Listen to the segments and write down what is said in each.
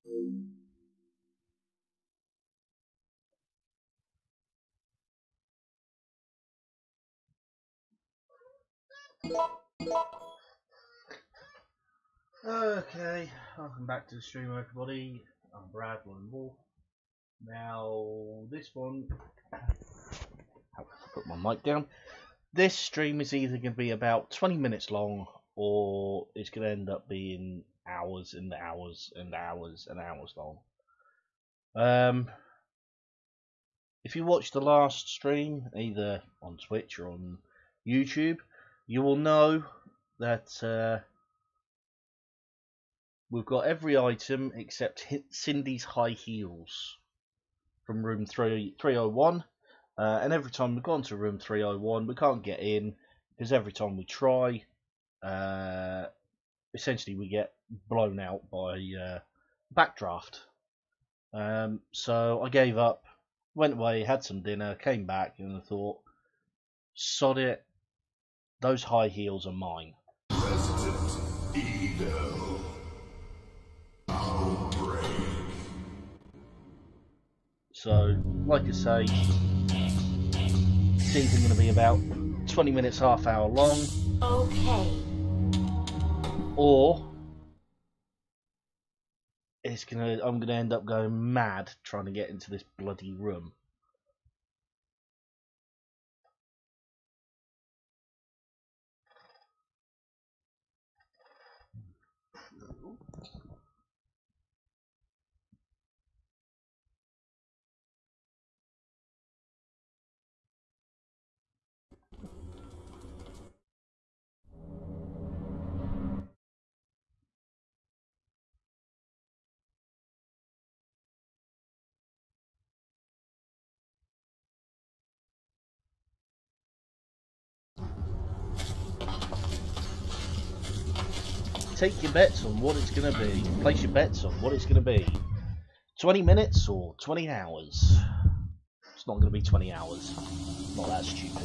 Okay, welcome back to the stream, everybody. I'm Brad Wolf. Now, this one, I'll put my mic down. This stream is either going to be about 20 minutes long, or it's going to end up being hours and hours and hours and hours long. If you watched the last stream, either on Twitch or on YouTube, you will know that we've got every item except Cindy's high heels from room 301. And every time we've gone to room 301, we can't get in because every time we try, essentially we get blown out by backdraft. So I gave up, went away, had some dinner, came back, and I thought, sod it, those high heels are mine. Resident Evil Outbreak. So, like I say, it's either going to be about 20 minutes, half hour long. Okay. Or I'm gonna end up going mad trying to get into this bloody room. Take your bets on what it's going to be. Place your bets on what it's going to be. 20 minutes or 20 hours. It's not going to be 20 hours. Not that stupid.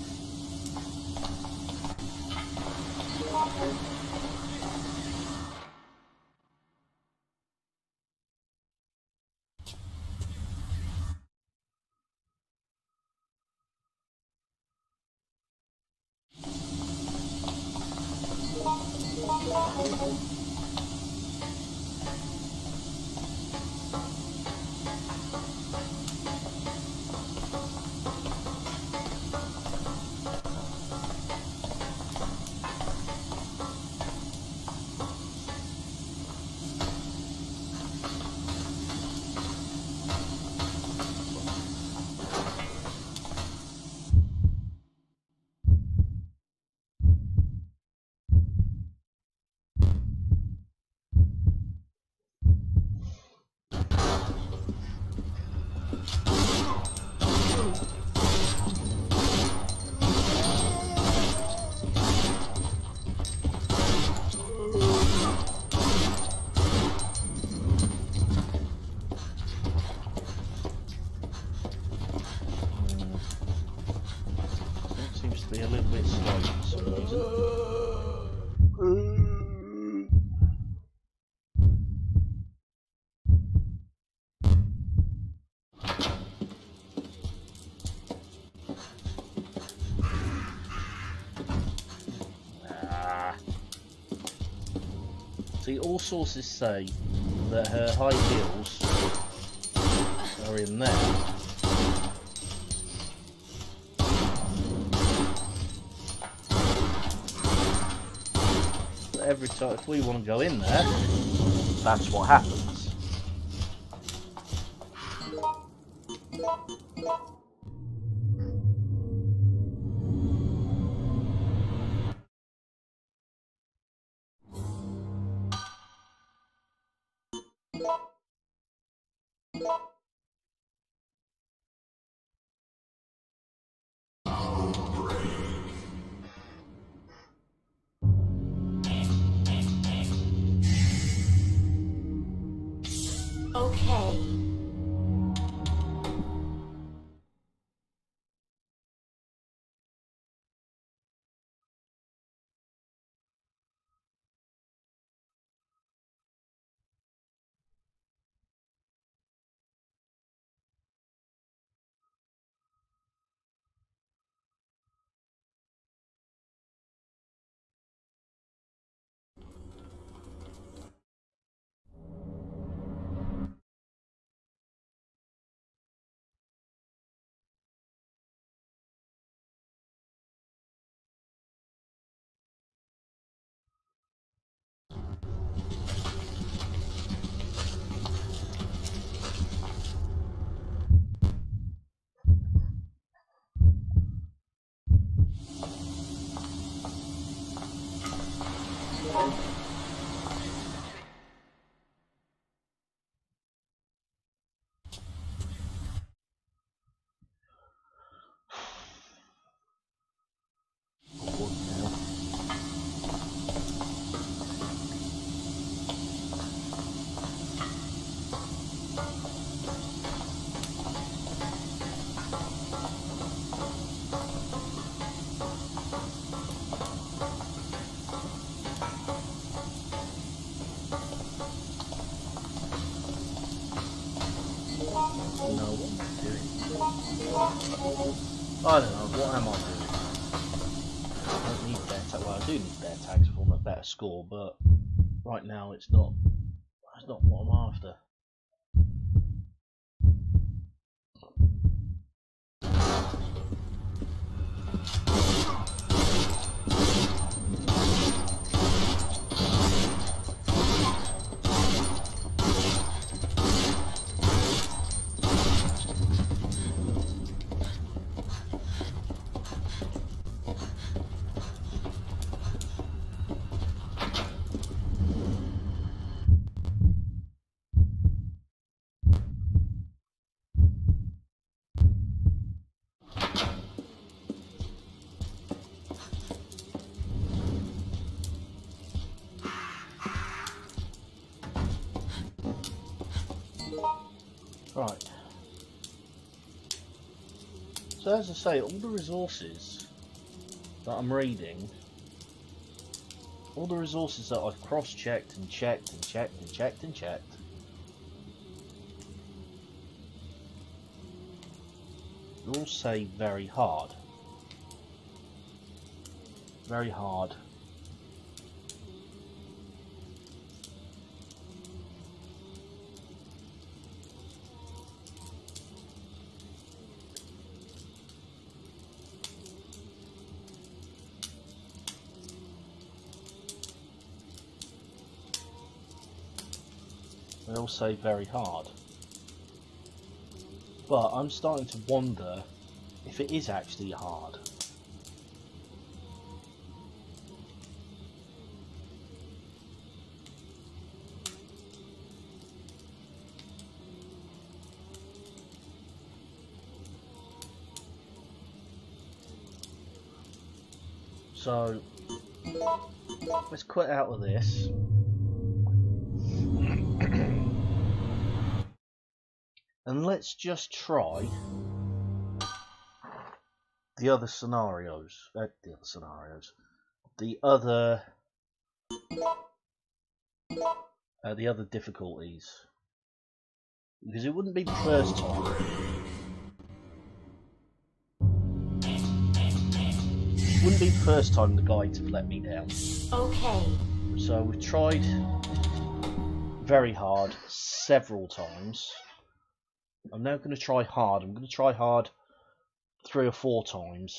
Seems to be a little bit slow for some reason. See, all sources say that her high heels are in there. But every time, if we want to go in there, that's what happens. Okay. I don't know, what am I doing? I don't need bear tags. Well, I do need bear tags for a better score, but right now it's not what I'm after. Right. So as I say, all the resources that I'm reading, all the resources that I've cross-checked and checked and checked and checked and checked, they all say very hard. Very hard. They all say very hard. But I'm starting to wonder if it is actually hard. So let's quit out of this. And let's just try the other scenarios. The other difficulties, because it wouldn't be the first time. It wouldn't be the first time the guides have let me down. Okay. So we've tried very hard several times. I'm now going to try hard. I'm going to try hard 3 or 4 times.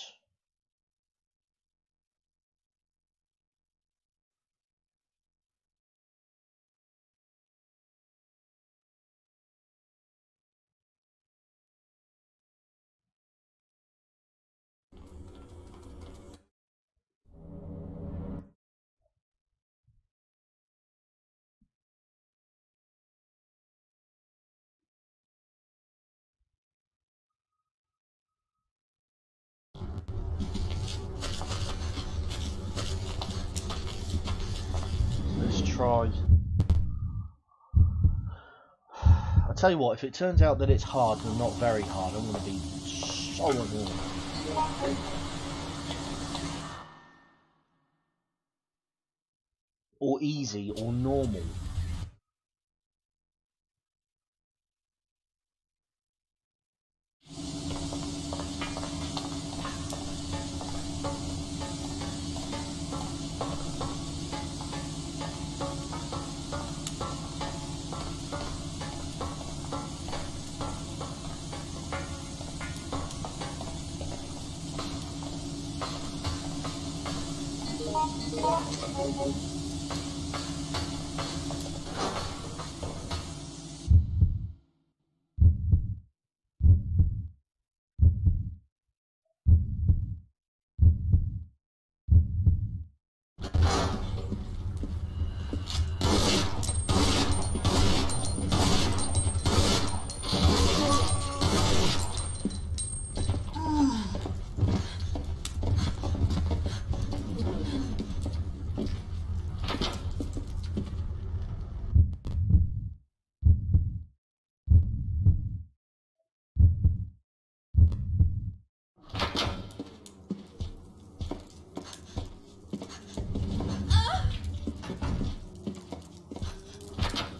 Let's try. I'll tell you what, if it turns out that it's hard and not very hard, I'm going to be so annoyed. Or easy, or normal.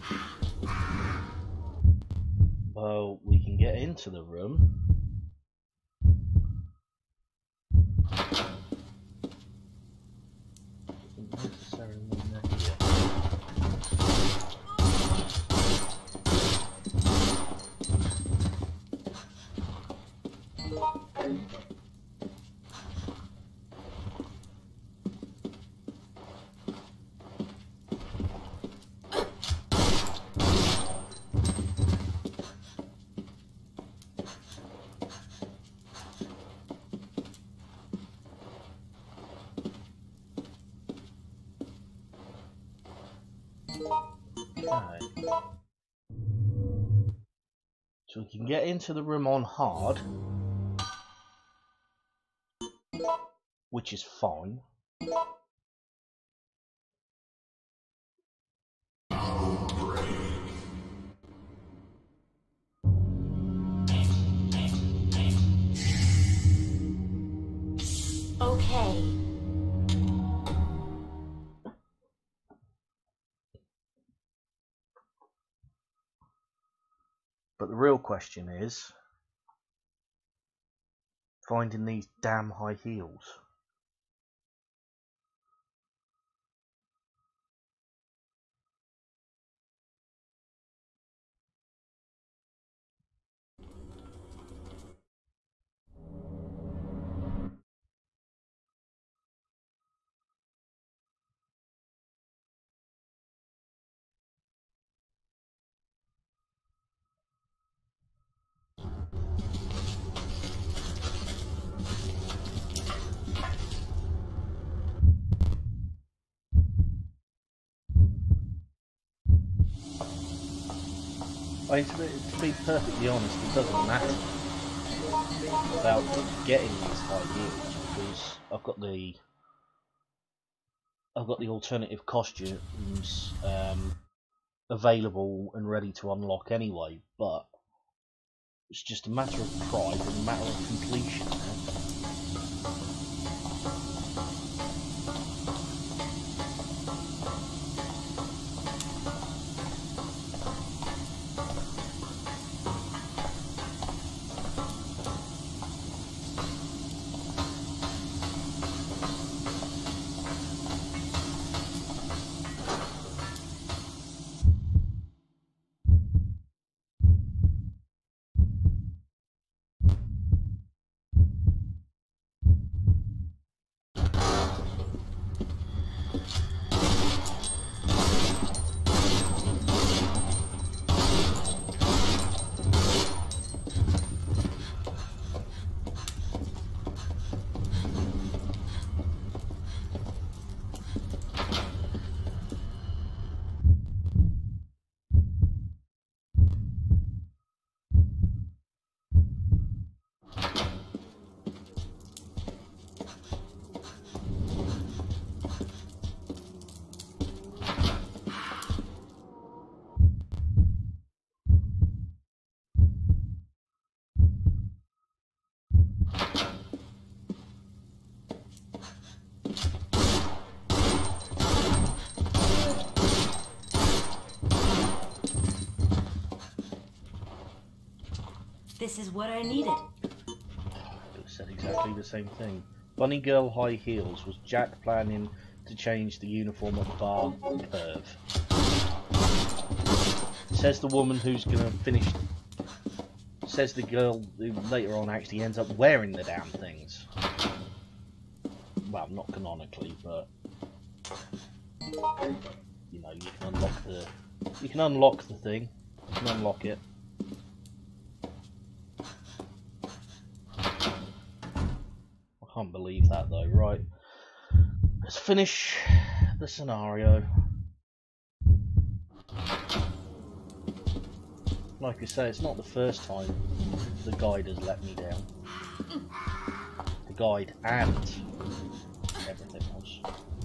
Well, we can get into the room. Okay. So we can get into the room on hard, which is fine. Okay. But the real question is finding these damn high heels. I mean, to be perfectly honest, it doesn't matter about getting these high heels because I've got the alternative costumes available and ready to unlock anyway. But it's just a matter of pride and a matter of completion now. This is what I needed. It said exactly the same thing. Bunny Girl High Heels. Was Jack planning to change the uniform at the bar? Perv. Says the woman who's gonna finish. Says the girl who later on actually ends up wearing the damn things. Well, not canonically, but you know, you can unlock the. You can unlock the thing. You can unlock it. I can't believe that though. Right, let's finish the scenario. Like I say, it's not the first time the guide has let me down. The guide and everything else.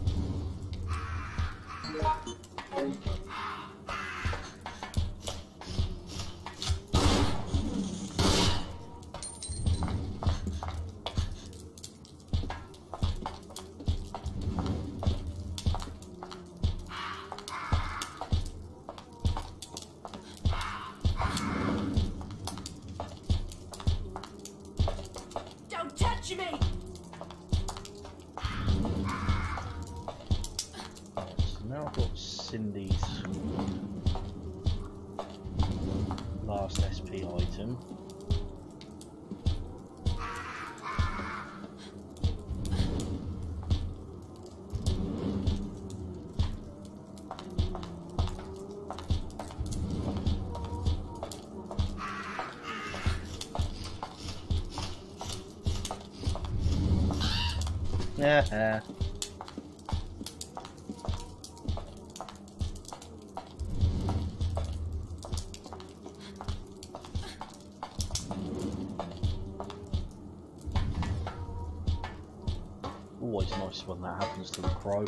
Now I've got Cindy's last SP item. Yeah. always nice when that happens to the crow.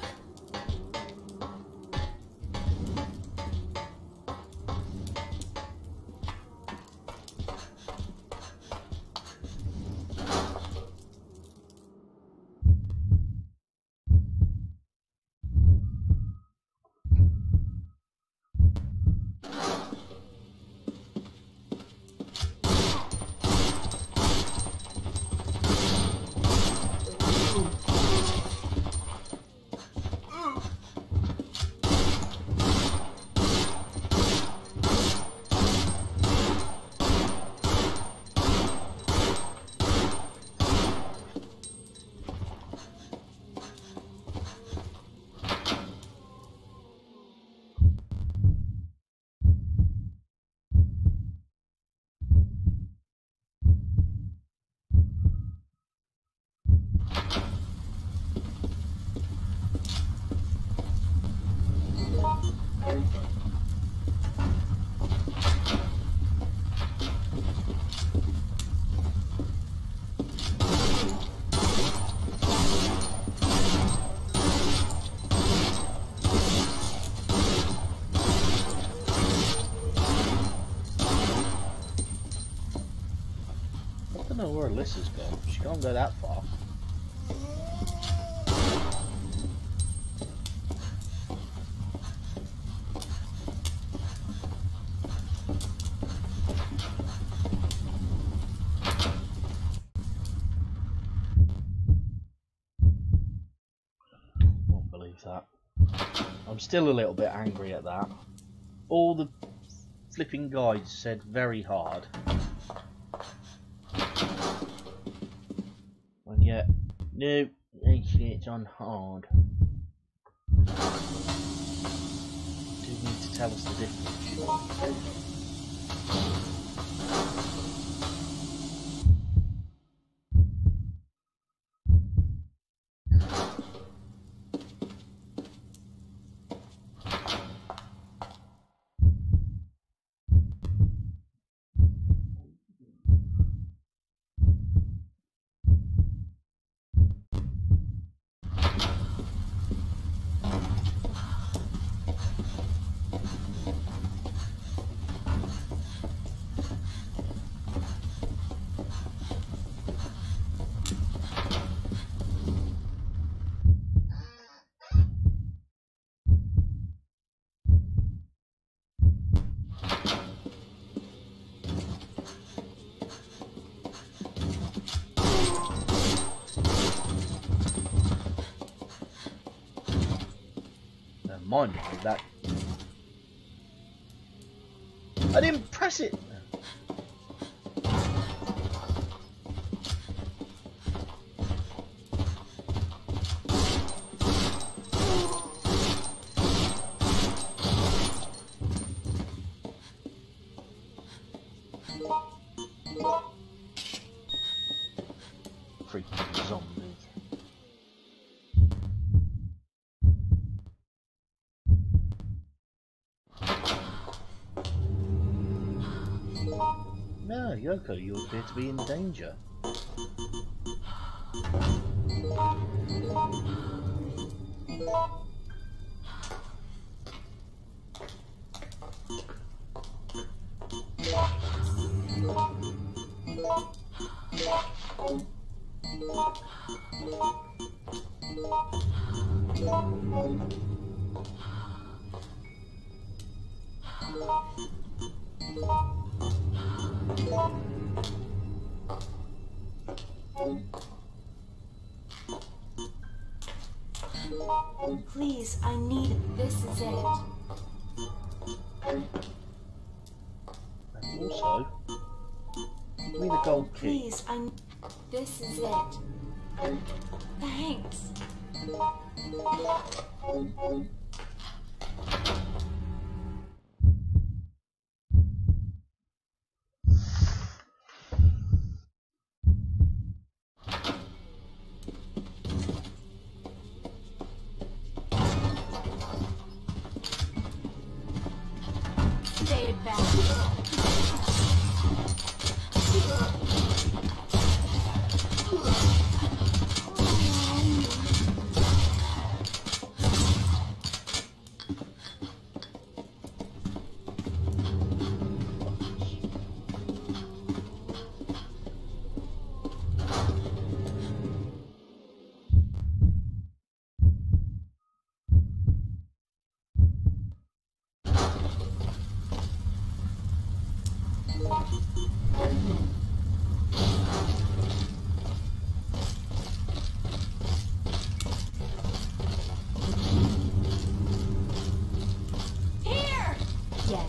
I don't know where Alyssa's gone. She can't go that far. Won't believe that. I'm still a little bit angry at that. All the flipping guides said very hard. And yet, no, it's on hard. Do you need to tell us the difference? Mind me that I didn't press it. Freaking zombies. No, Yoko, you appear to be in danger. Please, I need it. This is it. And also, give me the gold key. Please, this is it. Thanks. Stay back. Here! Yes.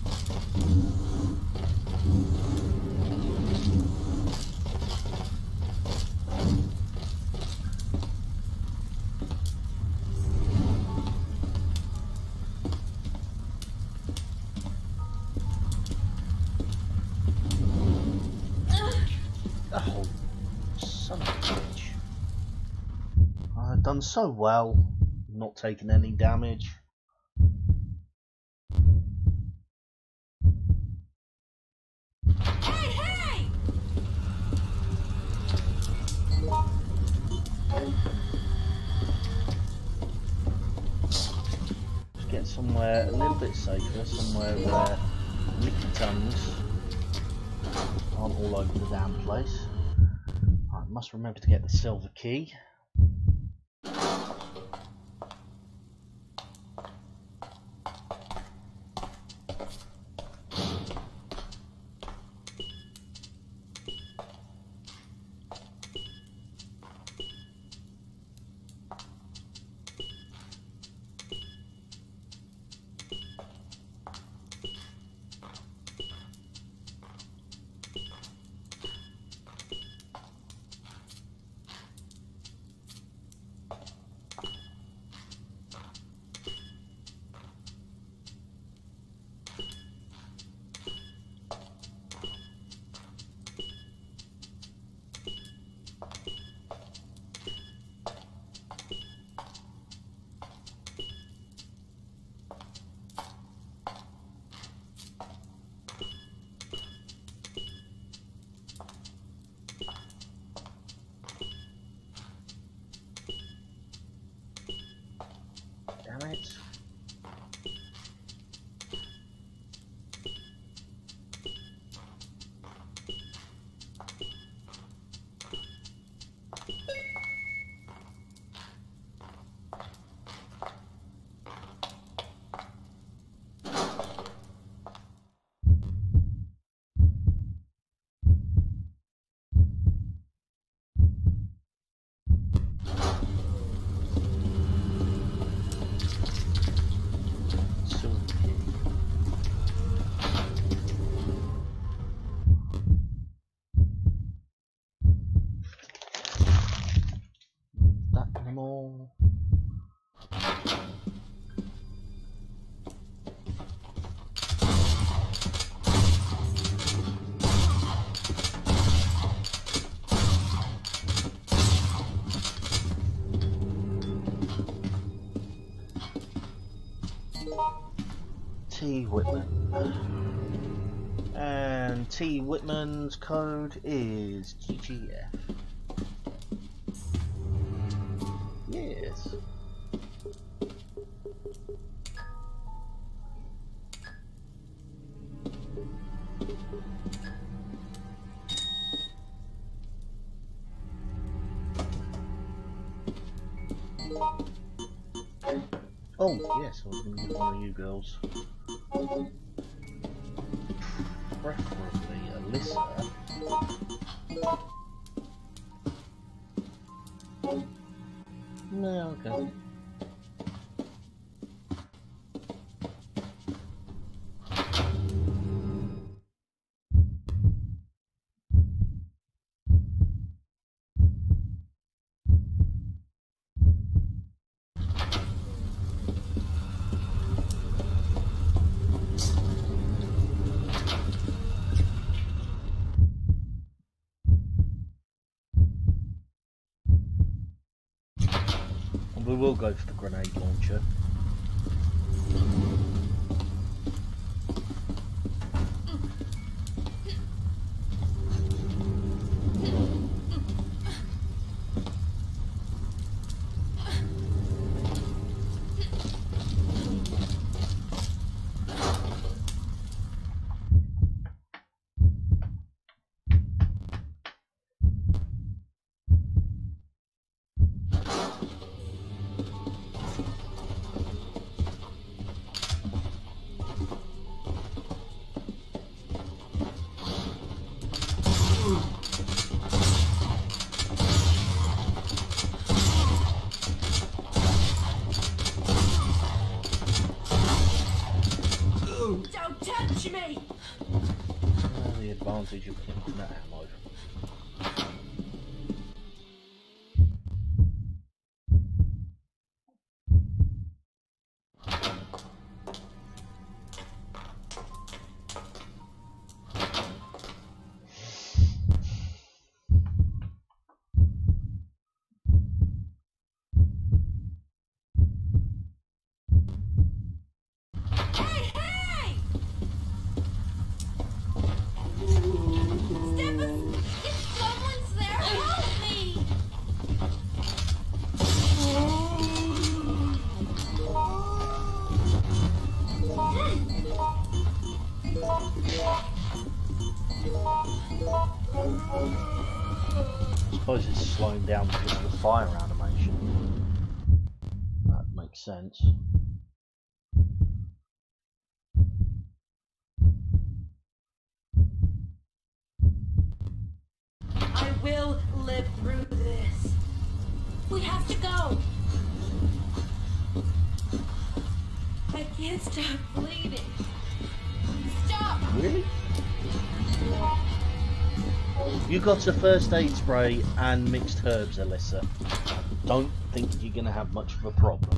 Oh, son of a bitch. I've done so well, not taking any damage. Hey, hey! Just get somewhere a little bit safer, somewhere where licky tongues aren't all over the damn place. I must remember to get the silver key. Damn it. Silver key. That anymore. T. Whitman. And T. Whitman's code is GGF. Yes. Oh, yes, I was going to get one of you girls. Preferably Alyssa. No, okay. And we will go for the grenade launcher. Catch me! The advantage of infinite ammo. Hey, hey! Stephen, if someone's there, help me! I suppose it's slowing down because of the fire animation. That makes sense. I will live through this. We have to go. I can't stop bleeding. Stop! Really? You got a first aid spray and mixed herbs, Alyssa. Don't think you're going to have much of a problem.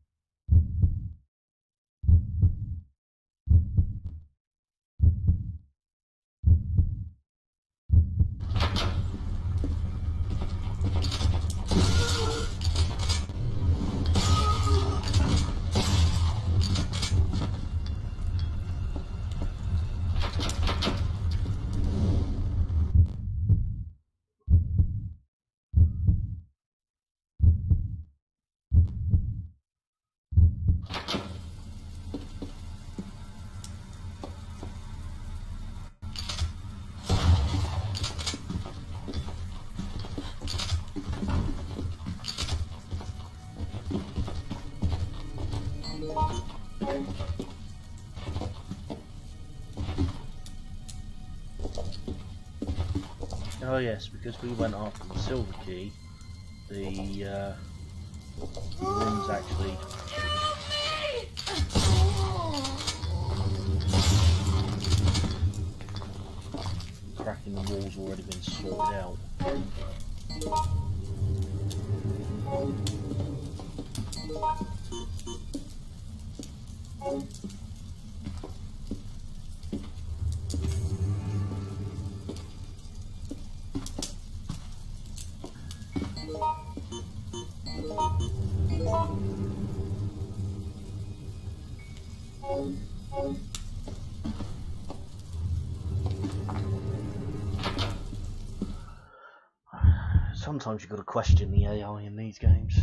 Oh yes, because we went after the silver key, the room's actually... cracking the walls already been sorted out. Sometimes you've got to question the AI in these games.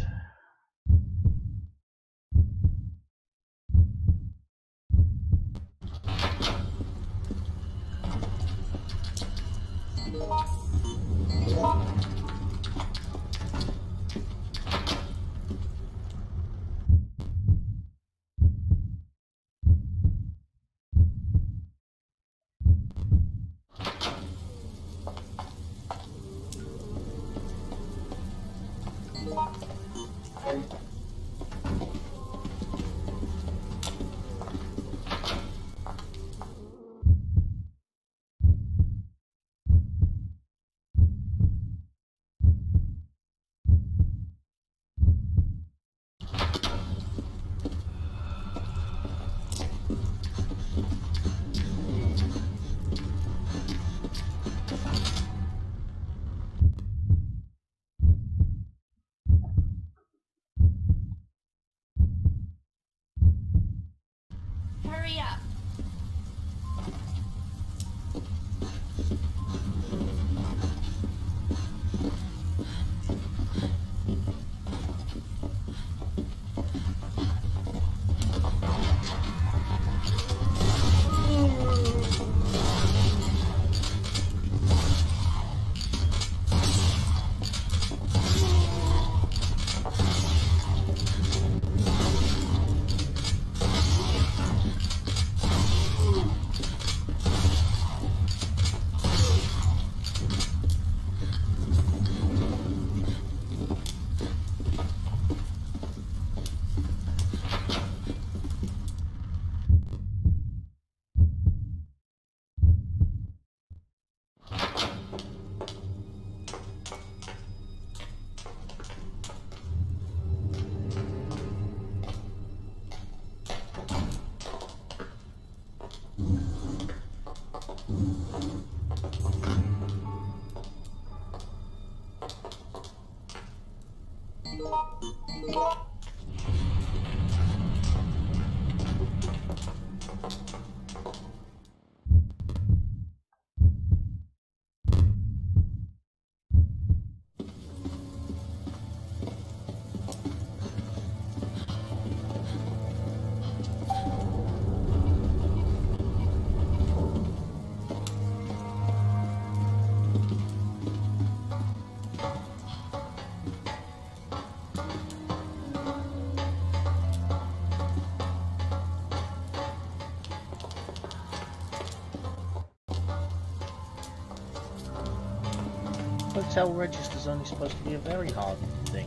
Hotel register's only supposed to be a very hard thing.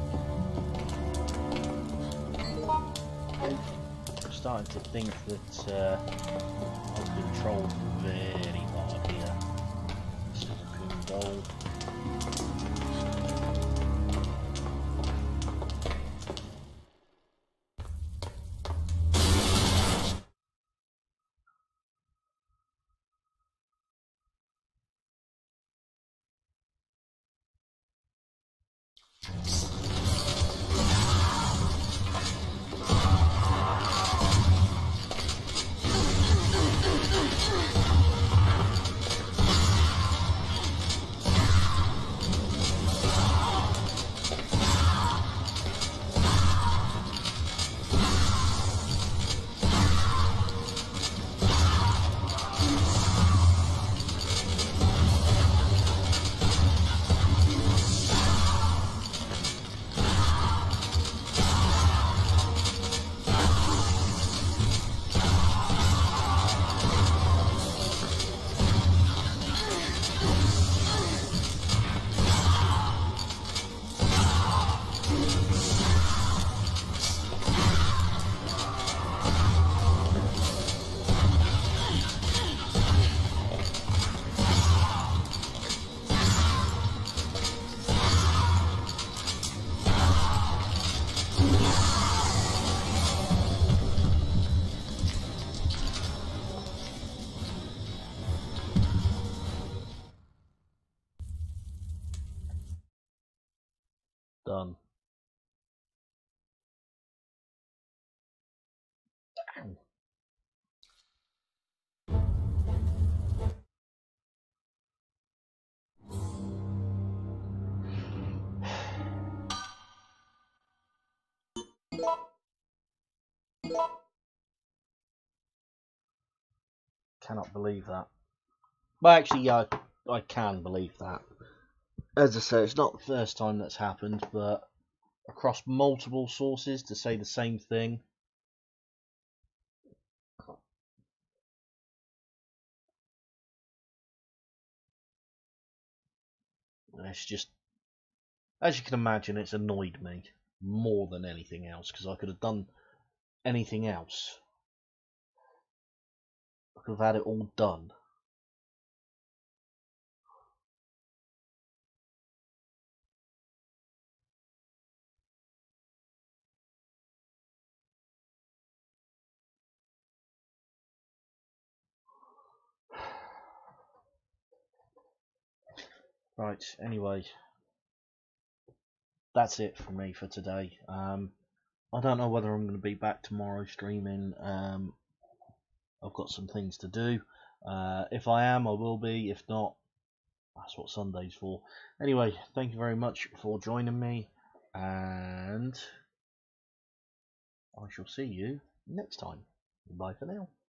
I'm starting to think that I've been trolled very hard here. This is a coon gold. Done. Ow. Cannot believe that. Well, actually, yeah, I can believe that. As I say, it's not the first time that's happened, but across multiple sources to say the same thing. It's just, as you can imagine, it's annoyed me more than anything else, because I could have done anything else. I could have had it all done. Right, anyway, that's it for me for today. I don't know whether I'm going to be back tomorrow streaming. I've got some things to do. If I am, I will be. If not, that's what Sunday's for. Anyway, thank you very much for joining me, and I shall see you next time. Bye for now.